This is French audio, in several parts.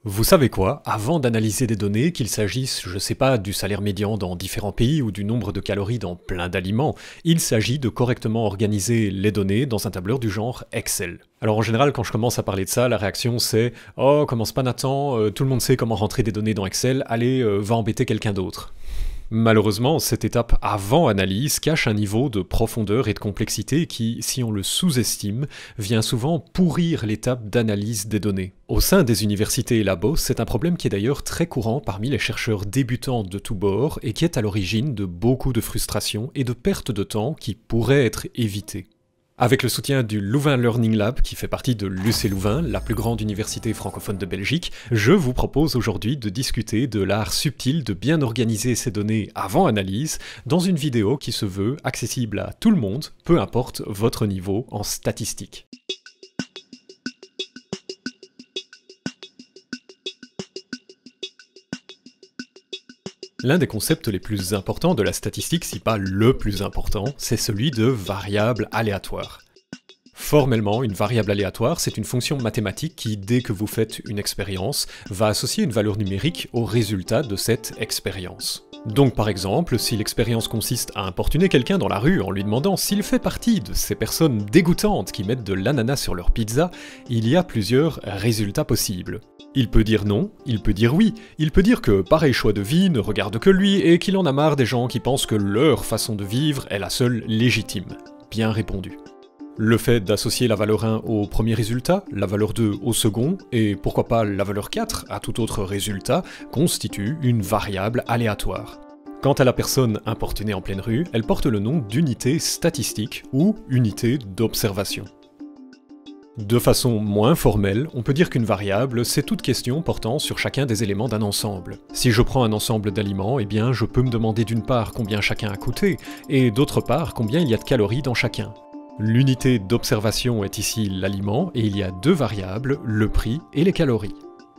Vous savez quoi? Avant d'analyser des données, qu'il s'agisse, je sais pas, du salaire médian dans différents pays ou du nombre de calories dans plein d'aliments, il s'agit de correctement organiser les données dans un tableur du genre Excel. Alors en général, quand je commence à parler de ça, la réaction c'est « Oh, commence pas Nathan, tout le monde sait comment rentrer des données dans Excel, allez, va embêter quelqu'un d'autre ». Malheureusement, cette étape avant analyse cache un niveau de profondeur et de complexité qui, si on le sous-estime, vient souvent pourrir l'étape d'analyse des données. Au sein des universités et labos, c'est un problème qui est d'ailleurs très courant parmi les chercheurs débutants de tous bords et qui est à l'origine de beaucoup de frustrations et de pertes de temps qui pourraient être évitées. Avec le soutien du Louvain Learning Lab, qui fait partie de l'UC Louvain, la plus grande université francophone de Belgique, je vous propose aujourd'hui de discuter de l'art subtil de bien organiser ces données avant analyse dans une vidéo qui se veut accessible à tout le monde, peu importe votre niveau en statistique. L'un des concepts les plus importants de la statistique, si pas le plus important, c'est celui de variable aléatoire. Formellement, une variable aléatoire, c'est une fonction mathématique qui, dès que vous faites une expérience, va associer une valeur numérique au résultat de cette expérience. Donc par exemple, si l'expérience consiste à importuner quelqu'un dans la rue en lui demandant s'il fait partie de ces personnes dégoûtantes qui mettent de l'ananas sur leur pizza, il y a plusieurs résultats possibles. Il peut dire non, il peut dire oui, il peut dire que pareil choix de vie ne regarde que lui et qu'il en a marre des gens qui pensent que leur façon de vivre est la seule légitime. Bien répondu. Le fait d'associer la valeur 1 au premier résultat, la valeur 2 au second, et pourquoi pas la valeur 4 à tout autre résultat, constitue une variable aléatoire. Quant à la personne importunée en pleine rue, elle porte le nom d'unité statistique ou unité d'observation. De façon moins formelle, on peut dire qu'une variable, c'est toute question portant sur chacun des éléments d'un ensemble. Si je prends un ensemble d'aliments, eh bien je peux me demander d'une part combien chacun a coûté, et d'autre part combien il y a de calories dans chacun. L'unité d'observation est ici l'aliment, et il y a deux variables, le prix et les calories.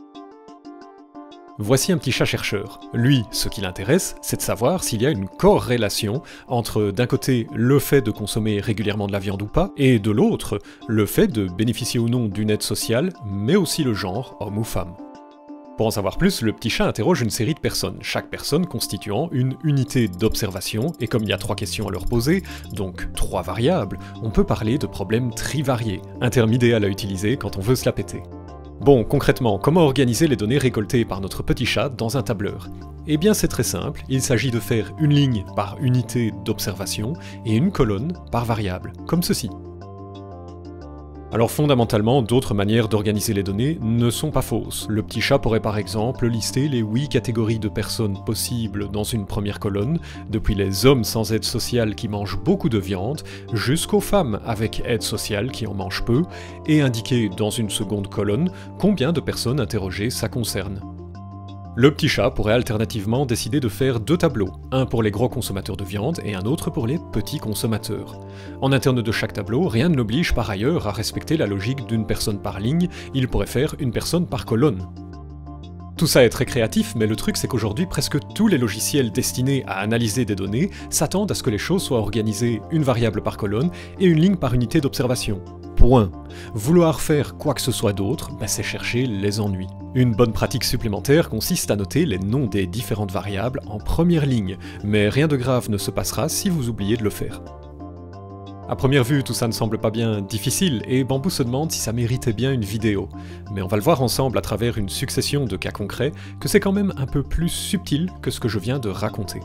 Voici un petit chat chercheur. Lui, ce qui l'intéresse, c'est de savoir s'il y a une corrélation entre, d'un côté, le fait de consommer régulièrement de la viande ou pas, et de l'autre, le fait de bénéficier ou non d'une aide sociale, mais aussi le genre, homme ou femme. Pour en savoir plus, le petit chat interroge une série de personnes, chaque personne constituant une unité d'observation, et comme il y a 3 questions à leur poser, donc 3 variables, on peut parler de problèmes trivariés, un terme idéal à utiliser quand on veut se la péter. Bon, concrètement, comment organiser les données récoltées par notre petit chat dans un tableur? Eh bien c'est très simple, il s'agit de faire une ligne par unité d'observation et une colonne par variable, comme ceci. Alors fondamentalement, d'autres manières d'organiser les données ne sont pas fausses. Le petit chat pourrait par exemple lister les 8 catégories de personnes possibles dans une première colonne, depuis les hommes sans aide sociale qui mangent beaucoup de viande, jusqu'aux femmes avec aide sociale qui en mangent peu, et indiquer dans une seconde colonne combien de personnes interrogées ça concerne. Le petit chat pourrait alternativement décider de faire 2 tableaux, un pour les gros consommateurs de viande et un autre pour les petits consommateurs. En interne de chaque tableau, rien ne l'oblige par ailleurs à respecter la logique d'une personne par ligne, il pourrait faire une personne par colonne. Tout ça est très créatif, mais le truc c'est qu'aujourd'hui presque tous les logiciels destinés à analyser des données s'attendent à ce que les choses soient organisées une variable par colonne et une ligne par unité d'observation. Point. Vouloir faire quoi que ce soit d'autre, c'est chercher les ennuis. Une bonne pratique supplémentaire consiste à noter les noms des différentes variables en première ligne, mais rien de grave ne se passera si vous oubliez de le faire. À première vue, tout ça ne semble pas bien difficile, et Bambou se demande si ça méritait bien une vidéo. Mais on va le voir ensemble à travers une succession de cas concrets, que c'est quand même un peu plus subtil que ce que je viens de raconter.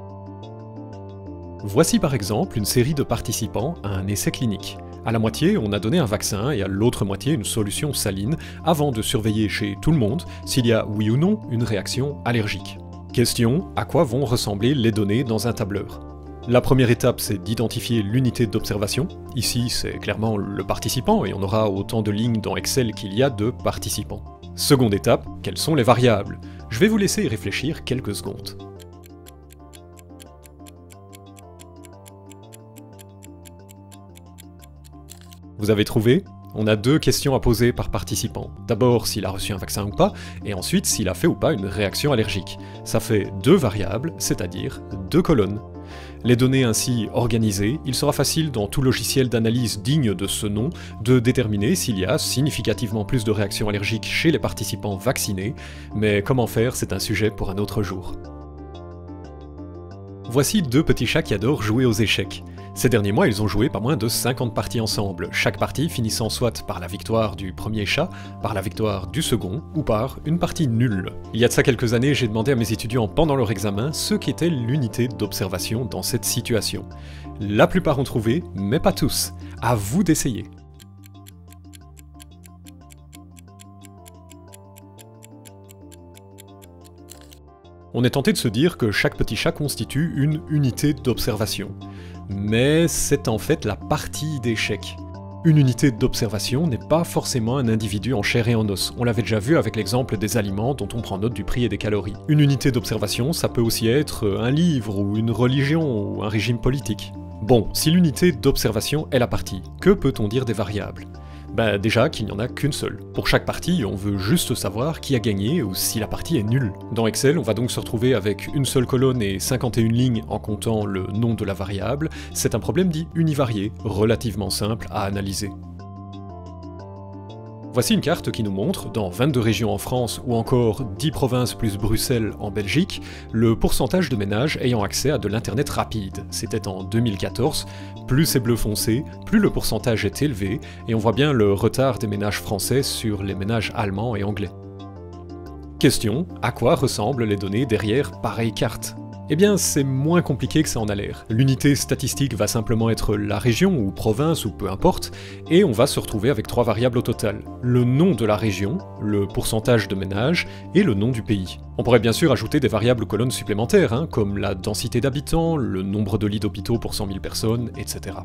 Voici par exemple une série de participants à un essai clinique. À la moitié, on a donné un vaccin et à l'autre moitié une solution saline, avant de surveiller chez tout le monde s'il y a oui ou non une réaction allergique. Question, à quoi vont ressembler les données dans un tableur? La première étape, c'est d'identifier l'unité d'observation. Ici, c'est clairement le participant, et on aura autant de lignes dans Excel qu'il y a de participants. Seconde étape, quelles sont les variables? Je vais vous laisser y réfléchir quelques secondes. Vous avez trouvé? On a 2 questions à poser par participant. D'abord s'il a reçu un vaccin ou pas, et ensuite s'il a fait ou pas une réaction allergique. Ça fait 2 variables, c'est-à-dire 2 colonnes. Les données ainsi organisées, il sera facile dans tout logiciel d'analyse digne de ce nom de déterminer s'il y a significativement plus de réactions allergiques chez les participants vaccinés, mais comment faire, c'est un sujet pour un autre jour. Voici deux petits chats qui adorent jouer aux échecs. Ces derniers mois, ils ont joué pas moins de 50 parties ensemble, chaque partie finissant soit par la victoire du premier chat, par la victoire du second, ou par une partie nulle. Il y a de ça quelques années, j'ai demandé à mes étudiants pendant leur examen ce qu'était l'unité d'observation dans cette situation. La plupart ont trouvé, mais pas tous. À vous d'essayer. On est tenté de se dire que chaque petit chat constitue une unité d'observation. Mais c'est en fait la partie d'échecs. Une unité d'observation n'est pas forcément un individu en chair et en os. On l'avait déjà vu avec l'exemple des aliments dont on prend note du prix et des calories. Une unité d'observation, ça peut aussi être un livre ou une religion ou un régime politique. Bon, si l'unité d'observation est la partie, que peut-on dire des variables ? Ben déjà qu'il n'y en a qu'une seule. Pour chaque partie, on veut juste savoir qui a gagné ou si la partie est nulle. Dans Excel, on va donc se retrouver avec une seule colonne et 51 lignes en comptant le nom de la variable. C'est un problème dit univarié, relativement simple à analyser. Voici une carte qui nous montre, dans 22 régions en France ou encore 10 provinces plus Bruxelles en Belgique, le pourcentage de ménages ayant accès à de l'internet rapide. C'était en 2014, plus c'est bleu foncé, plus le pourcentage est élevé, et on voit bien le retard des ménages français sur les ménages allemands et anglais. Question, à quoi ressemblent les données derrière pareille carte ? Eh bien, c'est moins compliqué que ça en a l'air. L'unité statistique va simplement être la région ou province ou peu importe, et on va se retrouver avec trois variables au total. Le nom de la région, le pourcentage de ménages, et le nom du pays. On pourrait bien sûr ajouter des variables aux colonnes supplémentaires, comme la densité d'habitants, le nombre de lits d'hôpitaux pour 100 000 personnes, etc.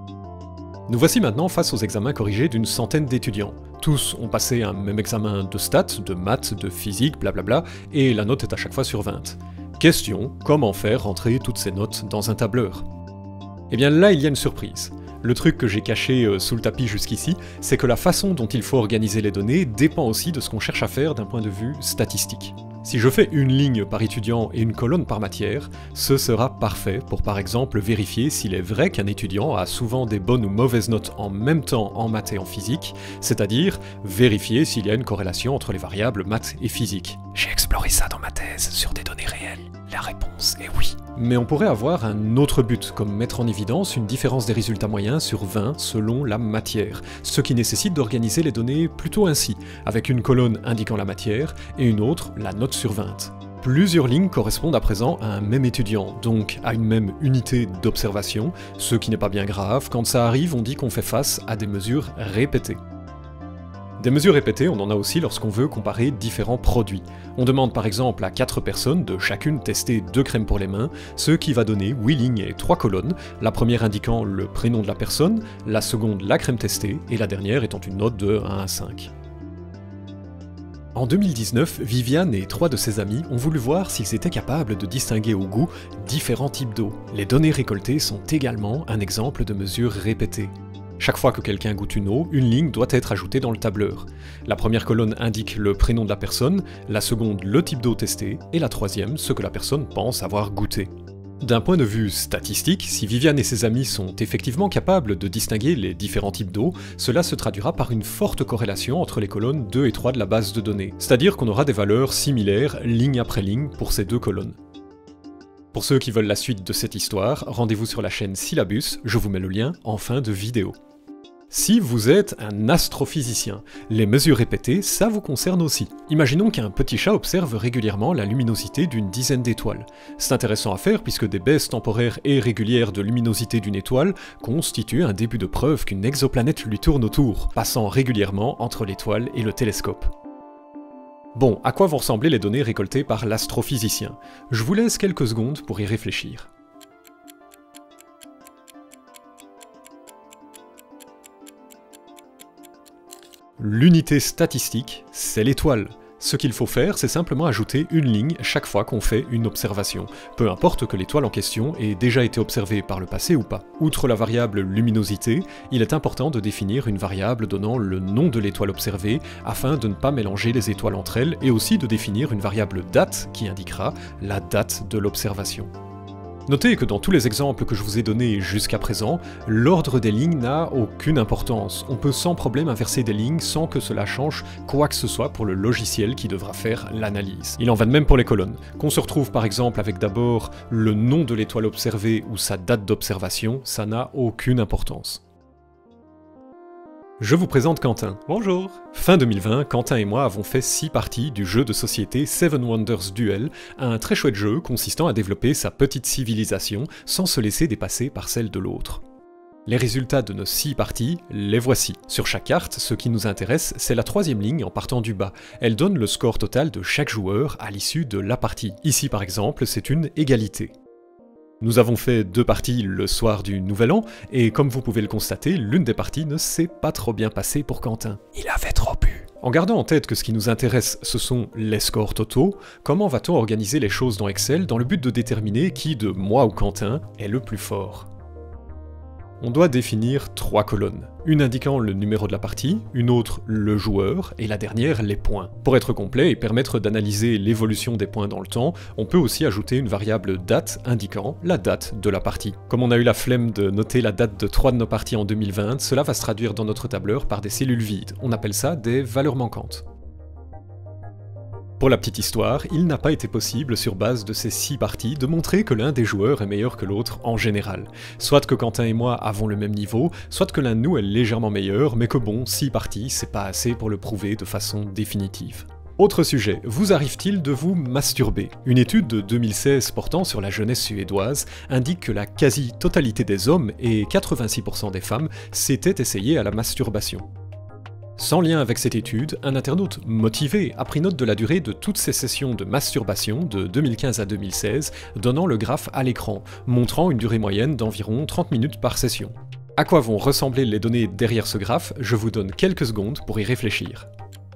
Nous voici maintenant face aux examens corrigés d'une centaine d'étudiants. Tous ont passé un même examen de stats, de maths, de physique, blablabla, et la note est à chaque fois sur 20. Question, comment faire rentrer toutes ces notes dans un tableur ? Eh bien là, il y a une surprise. Le truc que j'ai caché sous le tapis jusqu'ici, c'est que la façon dont il faut organiser les données dépend aussi de ce qu'on cherche à faire d'un point de vue statistique. Si je fais une ligne par étudiant et une colonne par matière, ce sera parfait pour par exemple vérifier s'il est vrai qu'un étudiant a souvent des bonnes ou mauvaises notes en même temps en maths et en physique, c'est-à-dire vérifier s'il y a une corrélation entre les variables maths et physique. J'ai exploré ça dans ma thèse sur des données réelles. La réponse est oui. Mais on pourrait avoir un autre but, comme mettre en évidence une différence des résultats moyens sur 20 selon la matière, ce qui nécessite d'organiser les données plutôt ainsi, avec une colonne indiquant la matière et une autre la note sur 20. Plusieurs lignes correspondent à présent à un même étudiant, donc à une même unité d'observation, ce qui n'est pas bien grave, quand ça arrive on dit qu'on fait face à des mesures répétées. Des mesures répétées, on en a aussi lorsqu'on veut comparer différents produits. On demande par exemple à 4 personnes de chacune tester 2 crèmes pour les mains, ce qui va donner 8 lignes et 3 colonnes, la première indiquant le prénom de la personne, la seconde la crème testée, et la dernière étant une note de 1 à 5. En 2019, Viviane et 3 de ses amis ont voulu voir s'ils étaient capables de distinguer au goût différents types d'eau. Les données récoltées sont également un exemple de mesures répétées. Chaque fois que quelqu'un goûte une eau, une ligne doit être ajoutée dans le tableur. La première colonne indique le prénom de la personne, la seconde le type d'eau testée, et la troisième ce que la personne pense avoir goûté. D'un point de vue statistique, si Viviane et ses amis sont effectivement capables de distinguer les différents types d'eau, cela se traduira par une forte corrélation entre les colonnes 2 et 3 de la base de données, c'est-à-dire qu'on aura des valeurs similaires ligne après ligne pour ces deux colonnes. Pour ceux qui veulent la suite de cette histoire, rendez-vous sur la chaîne Syllabus, je vous mets le lien en fin de vidéo. Si vous êtes un astrophysicien, les mesures répétées, ça vous concerne aussi. Imaginons qu'un petit chat observe régulièrement la luminosité d'une dizaine d'étoiles. C'est intéressant à faire puisque des baisses temporaires et régulières de luminosité d'une étoile constituent un début de preuve qu'une exoplanète lui tourne autour, passant régulièrement entre l'étoile et le télescope. Bon, à quoi vont ressembler les données récoltées par l'astrophysicien ? Je vous laisse quelques secondes pour y réfléchir. L'unité statistique, c'est l'étoile. Ce qu'il faut faire, c'est simplement ajouter une ligne chaque fois qu'on fait une observation, peu importe que l'étoile en question ait déjà été observée par le passé ou pas. Outre la variable luminosité, il est important de définir une variable donnant le nom de l'étoile observée afin de ne pas mélanger les étoiles entre elles et aussi de définir une variable date qui indiquera la date de l'observation. Notez que dans tous les exemples que je vous ai donnés jusqu'à présent, l'ordre des lignes n'a aucune importance. On peut sans problème inverser des lignes sans que cela change quoi que ce soit pour le logiciel qui devra faire l'analyse. Il en va de même pour les colonnes. Qu'on se retrouve par exemple avec d'abord le nom de l'étoile observée ou sa date d'observation, ça n'a aucune importance. Je vous présente Quentin. Bonjour. Fin 2020, Quentin et moi avons fait 6 parties du jeu de société Seven Wonders Duel, un très chouette jeu consistant à développer sa petite civilisation sans se laisser dépasser par celle de l'autre. Les résultats de nos 6 parties, les voici. Sur chaque carte, ce qui nous intéresse, c'est la 3e ligne en partant du bas. Elle donne le score total de chaque joueur à l'issue de la partie. Ici par exemple, c'est une égalité. Nous avons fait 2 parties le soir du Nouvel An, et comme vous pouvez le constater, l'une des parties ne s'est pas trop bien passée pour Quentin. Il avait trop bu. En gardant en tête que ce qui nous intéresse, ce sont les scores totaux, comment va-t-on organiser les choses dans Excel dans le but de déterminer qui de moi ou Quentin est le plus fort ? On doit définir 3 colonnes, une indiquant le numéro de la partie, une autre le joueur, et la dernière les points. Pour être complet et permettre d'analyser l'évolution des points dans le temps, on peut aussi ajouter une variable date indiquant la date de la partie. Comme on a eu la flemme de noter la date de 3 de nos parties en 2020, cela va se traduire dans notre tableur par des cellules vides, on appelle ça des valeurs manquantes. Pour la petite histoire, il n'a pas été possible, sur base de ces 6 parties, de montrer que l'un des joueurs est meilleur que l'autre en général. Soit que Quentin et moi avons le même niveau, soit que l'un de nous est légèrement meilleur, mais que bon, 6 parties, c'est pas assez pour le prouver de façon définitive. Autre sujet, vous arrive-t-il de vous masturber ? Une étude de 2016 portant sur la jeunesse suédoise indique que la quasi-totalité des hommes et 86% des femmes s'étaient essayés à la masturbation. Sans lien avec cette étude, un internaute motivé a pris note de la durée de toutes ces sessions de masturbation de 2015 à 2016, donnant le graphe à l'écran, montrant une durée moyenne d'environ 30 minutes par session. À quoi vont ressembler les données derrière ce graphe ? Je vous donne quelques secondes pour y réfléchir.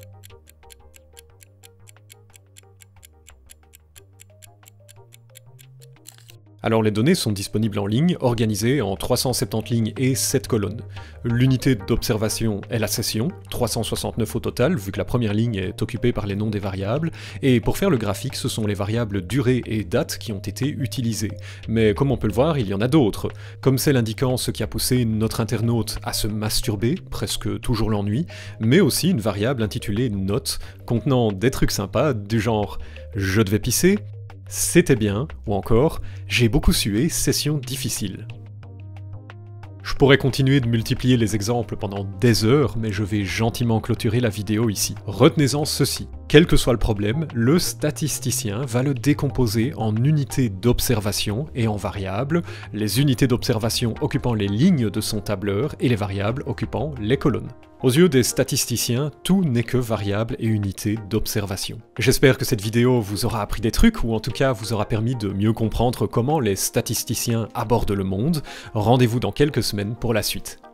Alors les données sont disponibles en ligne, organisées en 370 lignes et 7 colonnes. L'unité d'observation est la session, 369 au total, vu que la première ligne est occupée par les noms des variables, et pour faire le graphique, ce sont les variables durée et date qui ont été utilisées. Mais comme on peut le voir, il y en a d'autres, comme celle indiquant ce qui a poussé notre internaute à se masturber, presque toujours l'ennui, mais aussi une variable intitulée note, contenant des trucs sympas du genre « je devais pisser », c'était bien, ou encore « j'ai beaucoup sué, session difficile ». Je pourrais continuer de multiplier les exemples pendant des heures, mais je vais gentiment clôturer la vidéo ici. Retenez-en ceci, quel que soit le problème, le statisticien va le décomposer en unités d'observation et en variables, les unités d'observation occupant les lignes de son tableur et les variables occupant les colonnes. Aux yeux des statisticiens, tout n'est que variables et unités d'observation. J'espère que cette vidéo vous aura appris des trucs, ou en tout cas vous aura permis de mieux comprendre comment les statisticiens abordent le monde. Rendez-vous dans quelques semaines pour la suite.